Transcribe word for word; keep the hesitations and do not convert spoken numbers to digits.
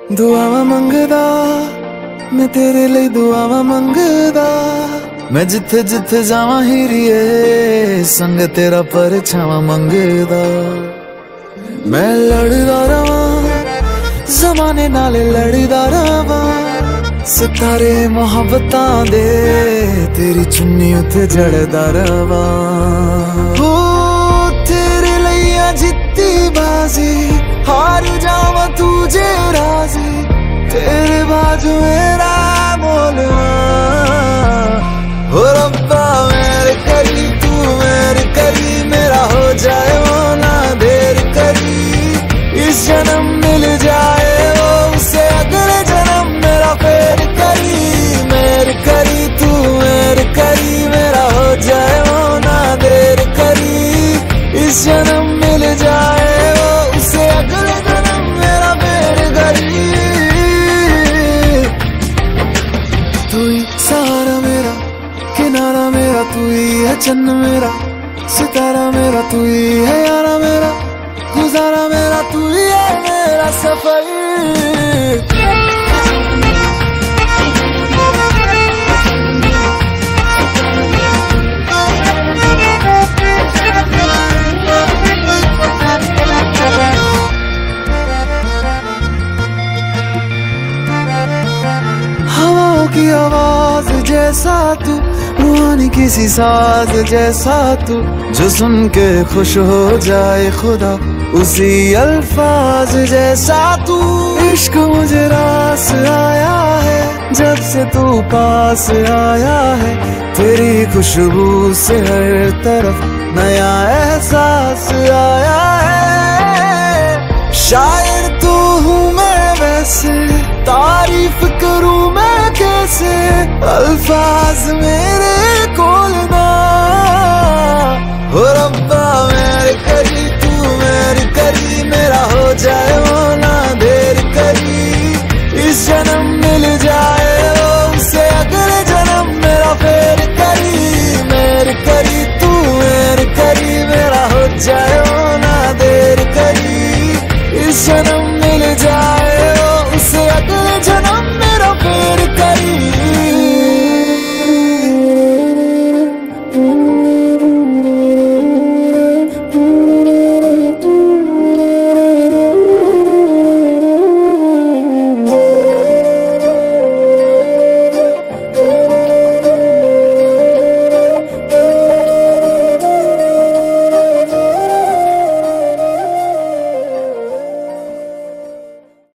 दुआवा मंगदा मैं तेरे लिए दुआवा मंगदा, मैं जिथे जिथे जावां हीरिए संग तेरा परछावां मंगदा। मैं लड़दा रवां ज़माने नाल लड़दा रवां, सितारे मोहब्बतां दे तेरी चुन्नी उत्ते जड़दा रवां। हो तेरे लिए जित्ती बाजी हार जावां तू जे राजी, तेरे बाजू मेरा बोलवा। हो रब्बा मेरे करी तू मेरे करी, मेरा हो जाए वो ना देर करी। इस जन्म मिल जाए वो उसे अगले जन्म मेरा फेर करी। मेरे करी तू मेरे करी, मेरा हो जाए वो ना देर करी। इस जन्म मिल जाए वो उसे अगले जन्म मेरा फेर करी। तू ही सहारा मेरा किनारा मेरा, तू ही है चन्न मेरा सितारा मेरा, तू ही है यारा मेरा गुजारा मेरा, तू ही है मेरा सफर। हवाओं की आवाज जैसा तू, रूहानी किसी साज जैसा तू, जो सुन के खुश हो जाए खुदा उसी अल्फाज जैसा तू। इश्क मुझे रास आया है जब से तू पास आया है, तेरी खुशबू से हर तरफ नया एहसास आया है। शायर तो हूँ मैं वैसे, तारीफ करूँ मैं कैसे, अल्फाज मेरे कोल ना। हो रब्बा मेरे करी तू मेरी करी, मेरा हो जाए